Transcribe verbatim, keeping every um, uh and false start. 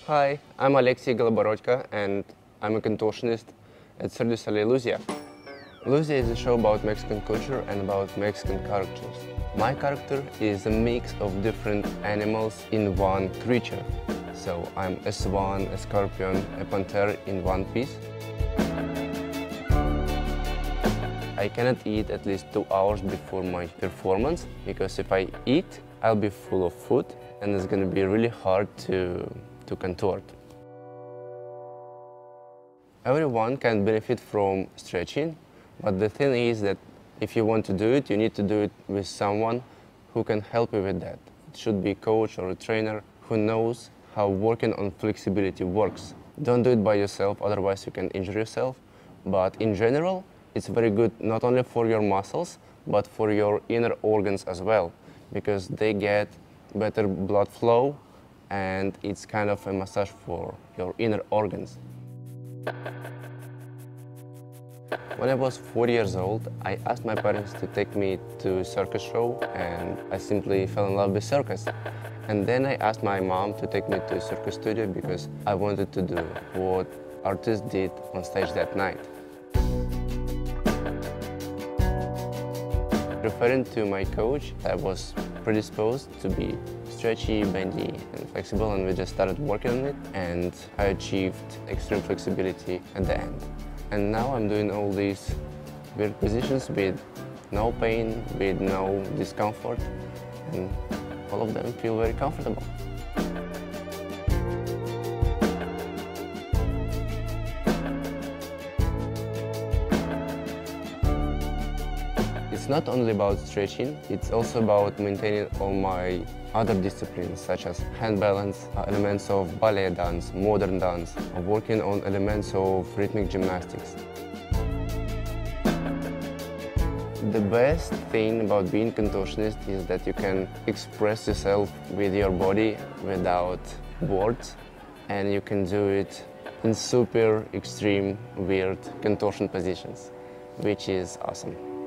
Hi, I'm Alexey Goloborodko and I'm a contortionist at Cirque du Soleil Luzia. Luzia is a show about Mexican culture and about Mexican characters. My character is a mix of different animals in one creature. So I'm a swan, a scorpion, a panther in one piece. I cannot eat at least two hours before my performance, because if I eat, I'll be full of food and it's going to be really hard to, to contort. Everyone can benefit from stretching, but the thing is that if you want to do it, you need to do it with someone who can help you with that. It should be a coach or a trainer who knows how working on flexibility works. Don't do it by yourself, otherwise you can injure yourself. But in general, it's very good not only for your muscles, but for your inner organs as well, because they get better blood flow and it's kind of a massage for your inner organs. When I was four years old, I asked my parents to take me to a circus show, and I simply fell in love with circus. And then I asked my mom to take me to a circus studio because I wanted to do what artists did on stage that night. Referring to my coach, I was predisposed to be stretchy, bendy, and flexible, and we just started working on it, and I achieved extreme flexibility at the end. And now I'm doing all these weird positions with no pain, with no discomfort, and all of them feel very comfortable. It's not only about stretching, it's also about maintaining all my other disciplines, such as hand balance, uh, elements of ballet dance, modern dance, or working on elements of rhythmic gymnastics. The best thing about being contortionist is that you can express yourself with your body without words, and you can do it in super extreme, weird contortion positions, which is awesome.